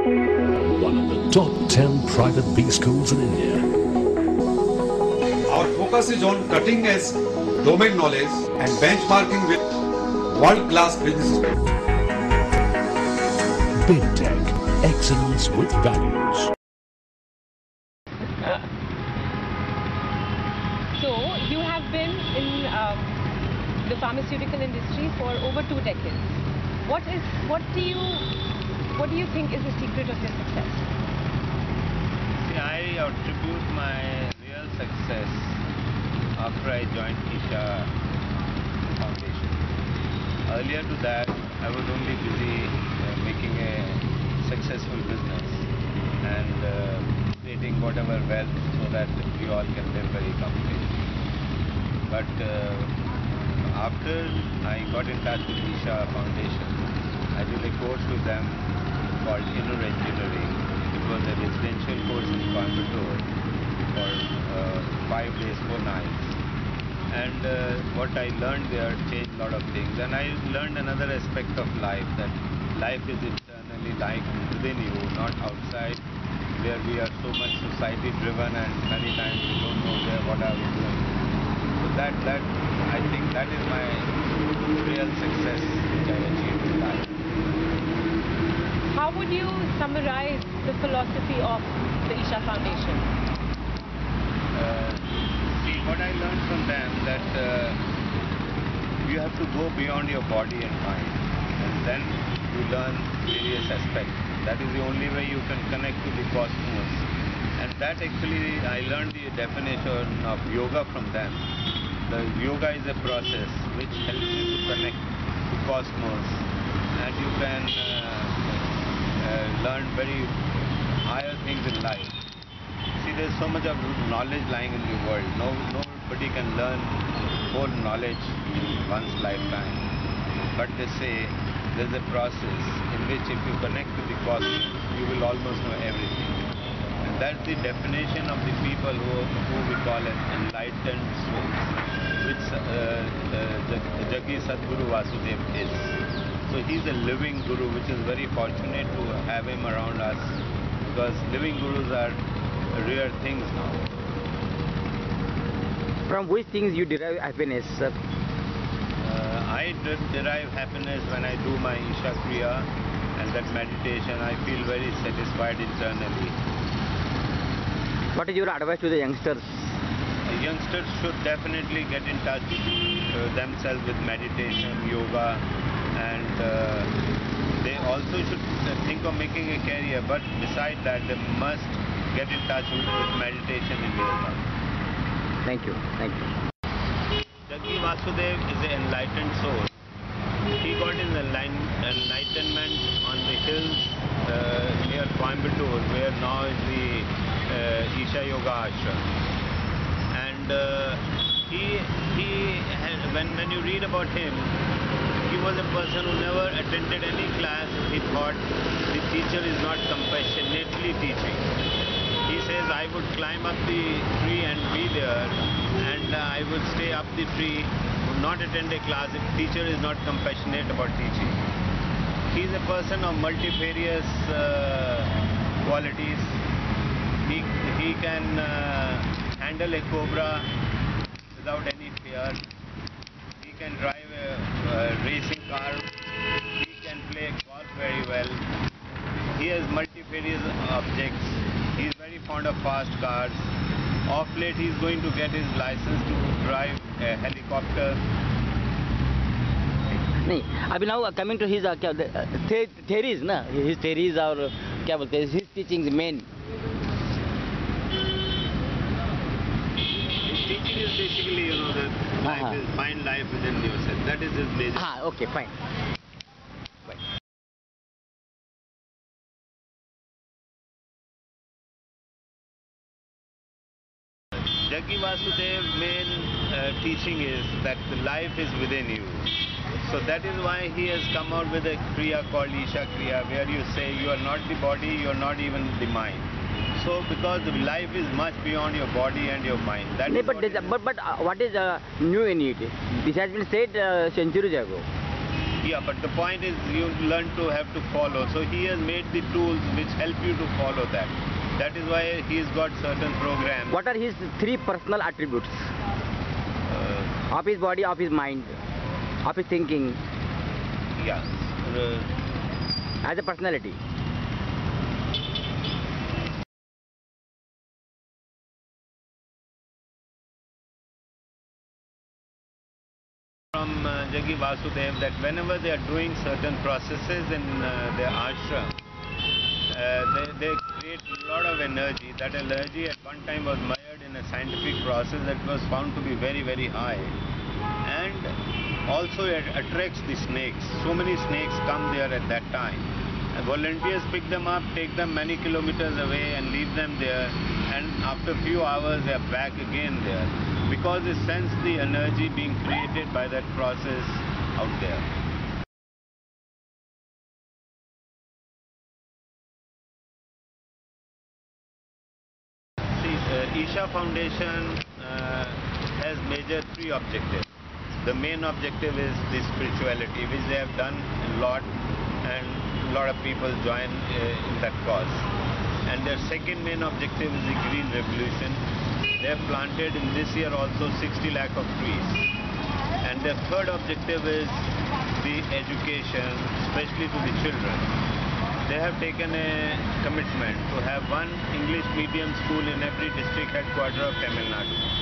One of the top 10 private B schools in India. Our focus is on cutting edge domain knowledge and benchmarking with world-class business schools. BidTech, excellence with values. So you have been in the pharmaceutical industry for over 2 decades. What do you think is the secret of your success? See, I attribute my real success after I joined Isha Foundation. Earlier to that, I was only busy making a successful business and creating whatever wealth so that we all can live very comfortably. But after I got in touch with Isha Foundation, I did a course with them called Inner Engineering. It was a residential course in Coimbatore for 5 days, 4 nights. And what I learned there changed a lot of things. And I learned another aspect of life, that life is internally like within you, not outside, where we are so much society driven and many times we don't know what are we doing. So that I think that is my real success which I achieved in life. How would you summarize the philosophy of the Isha Foundation? See, what I learned from them that you have to go beyond your body and mind, and then you learn various aspects. That is the only way you can connect to the cosmos. And that actually, I learned the definition of yoga from them. The yoga is a process which helps you to connect to cosmos, and you can learn very higher things in life. See, there's so much of knowledge lying in the world. Nobody can learn whole knowledge in one's lifetime. But they say there's a process in which if you connect to the cosmos, you will almost know everything. And that's the definition of the people who we call as enlightened souls, which Jaggi Sadguru Vasudev is. So he's a living guru, which is very fortunate to have him around us, because living gurus are rare things now. From which things you derive happiness, sir? I derive happiness when I do my Isha Kriya and that meditation. I feel very satisfied internally. What is your advice to the youngsters? Youngsters should definitely get in touch themselves with meditation, yoga, and they also should think of making a career, but beside that they must get in touch with meditation and yoga. Thank you. Jaggi Vasudev is an enlightened soul. He got his enlightenment on the hills near Coimbatore, where now is the Isha Yoga Ashram. And when you read about him, he was a person who never attended any class. He thought the teacher is not compassionately teaching. He says, I would climb up the tree and be there, and I would stay up the tree, would not attend a class if teacher is not compassionate about teaching. He is a person of multifarious qualities. He can handle a cobra without any fear. He can drive a racing car. He can play golf very well. He has multifarious objects. He is very fond of fast cars. Of late he is going to get his license to drive a helicopter. नहीं, अभी now coming to his theories ना, his theories और क्या बोलते हैं, his teachings main. His teaching is basically, that life is, find life within yourself. That is his major. Okay, fine. Jaggi Vasudev's main teaching is that life is within you. So that is why he has come out with a Kriya called Isha Kriya, where you say you are not the body, you are not even the mind. So because life is much beyond your body and your mind. That is but what is new in it? This has been said centuries ago. Yeah, but the point is you learn to have to follow. So he has made the tools which help you to follow that. That is why he's got certain programs. What are his 3 personal attributes of his body, of his mind, of his thinking, Yeah. as a personality? From Jaggi Vasudev that whenever they are doing certain processes in their ashram, they create a lot of energy. That energy at one time was measured in a scientific process that was found to be very, very high. And also it attracts the snakes. So many snakes come there at that time. And volunteers pick them up, take them many kilometers away and leave them there. And after a few hours they are back again there. Because they sense the energy being created by that process out there. See, Isha Foundation has major 3 objectives. The main objective is the spirituality, which they have done a lot, and a lot of people join in that cause. And their second main objective is the green revolution. They have planted in this year also 60 lakh of trees. And their third objective is the education, especially to the children. They have taken a commitment to have one English medium school in every district headquarter of Tamil Nadu.